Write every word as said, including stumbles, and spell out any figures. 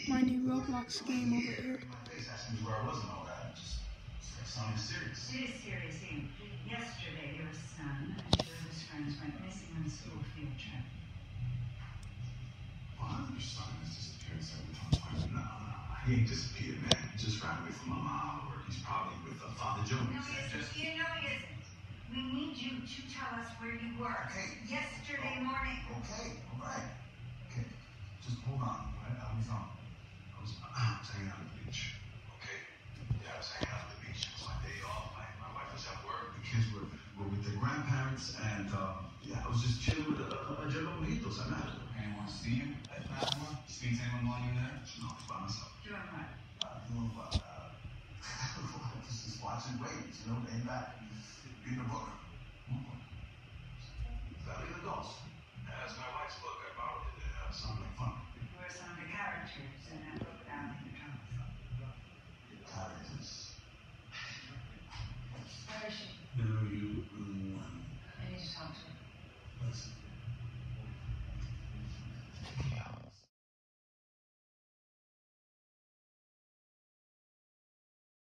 my new Roblox game over here. Asking me where I was and all that. Just sounding serious. It is serious, Ian. Yesterday, your son and two of his friends went missing on a school field trip. Well, your son has disappeared several times. No, no, he ain't disappeared, man. He just ran away from my mom, or he's probably with uh, Father Jones. No, he isn't. Just... You know he isn't. We need you to tell us where you were. Okay. Yesterday morning. Okay, all right. Okay, just hold on. All right? I was um, I was, I was hanging out at the beach. Okay. Yeah, I was hanging out at the beach. It was my day off. My, my wife was at work. The kids were, were with their grandparents, and um, yeah, I was just chilling with a, a, a general mojitos. I met her. Anyone see you at that one? Speak to anyone while you're there? No, it's by myself. Doing what? Uh, doing what? Uh, just, just watching waves, you know, laying back, reading a book. Mm-hmm. Valley of the Ghost. That's my wife's book.